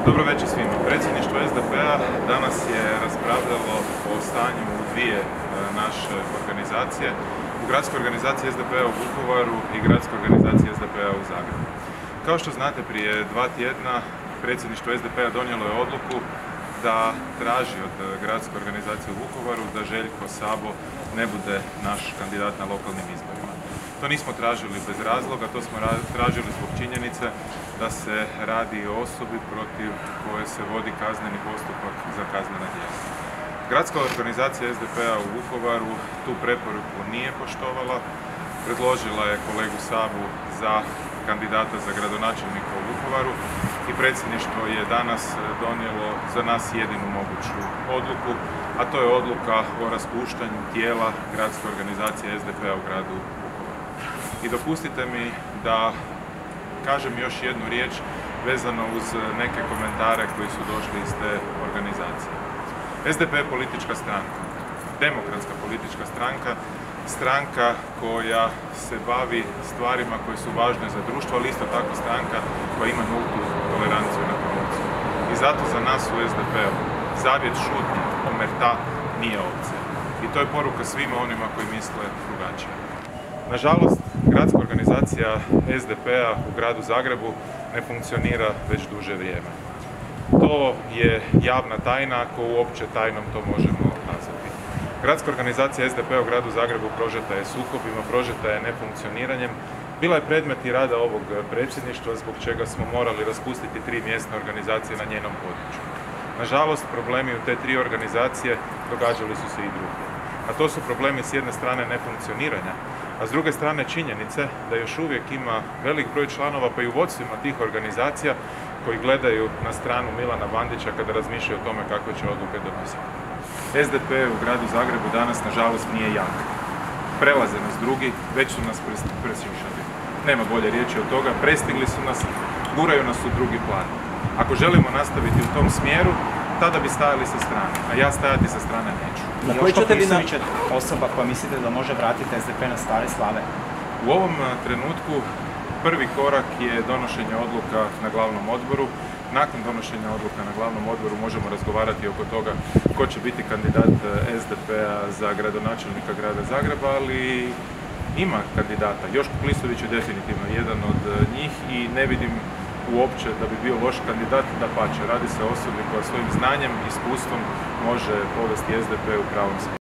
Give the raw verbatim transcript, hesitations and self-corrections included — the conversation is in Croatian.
Dobro večer svima. Predsjedništvo S D P-a danas je raspravljalo o stanju u dvije naše organizacije, u gradskoj organizaciji S D P-a u Vukovaru i gradskoj organizaciji S D P-a u Zagrebu. Kao što znate, prije dva tjedna predsjedništvo S D P-a donijelo je odluku da traži od gradske organizacije u Vukovaru da Željko Sabo ne bude naš kandidat na lokalnim izborima. To nismo tražili bez razloga, to smo tražili zbog činjenice da se radi o osobi protiv koje se vodi kazneni postupak za kaznena djela. Gradska organizacija S D P-a u Vukovaru tu preporuku nije poštovala, predložila je kolegu Sabu za kandidata za gradonačelnika u Vukovaru i predsjedništvo je danas donijelo za nas jedinu moguću odluku, a to je odluka o raspuštanju tijela gradske organizacije S D P-a u gradu Vukovaru. I dopustite mi da kažem još jednu riječ vezano uz neke komentare koji su došli iz te organizacije. S D P je politička stranka, demokratska politička stranka, stranka koja se bavi stvarima koje su važne za društvo, ali isto tako stranka koja ima nultu toleranciju na korupciju. I zato za nas u S D P-u zavjet šutnje, omerta nije opcija. I to je poruka svima onima koji misle drugačije. Nažalost, gradska organizacija S D P-a u gradu Zagrebu ne funkcionira već duže vrijeme. To je javna tajna, ako uopće tajnom to možemo nazvati. Gradska organizacija S D P-a u gradu Zagrebu prožeta je sukobima, prožeta je nefunkcioniranjem. Bila je predmet i rada ovog predsjedništva, zbog čega smo morali raspustiti tri mjesne organizacije na njenom području. Nažalost, problemi u te tri organizacije događali su se i drugdje. A to su problemi s jedne strane nefunkcioniranja, a s druge strane činjenice da još uvijek ima velik broj članova, pa i u vodstvima tih organizacija, koji gledaju na stranu Milana Bandića kada razmišljaju o tome kakve će odluke donositi. S D P u gradu Zagrebu danas, nažalost, nije jak. Prelaze nas drugi, već su nas presjušali. Nema bolje riječi od toga, prestigli su nas, guraju nas u drugi plan. Ako želimo nastaviti u tom smjeru, tada bi stajali sa strane, a ja stajati sa strane neću. Na koji ćete vi naći osoba koja mislite da može vratiti S D P na stare slave? U ovom trenutku prvi korak je donošenje odluka na glavnom odboru. Nakon donošenja odluka na glavnom odboru možemo razgovarati oko toga ko će biti kandidat S D P-a za gradonačelnika grada Zagreba, ali ima kandidata. Joško Klisović je definitivno jedan od njih i ne vidim uopće da bi bio loš kandidat, dapače. Radi se o osobi koja svojim znanjem i iskustvom može povesti S D P u pravom smjeru.